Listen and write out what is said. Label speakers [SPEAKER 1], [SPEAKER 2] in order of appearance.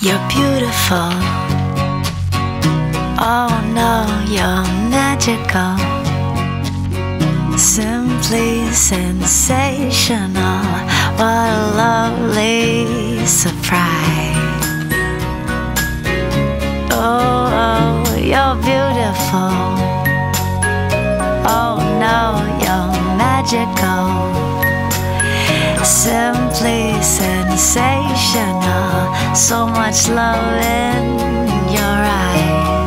[SPEAKER 1] You're beautiful. Oh no, you're magical. Simply sensational. What a lovely surprise. Oh, you're beautiful. Oh no, you're magical. Simply sensational. So much love in your eyes.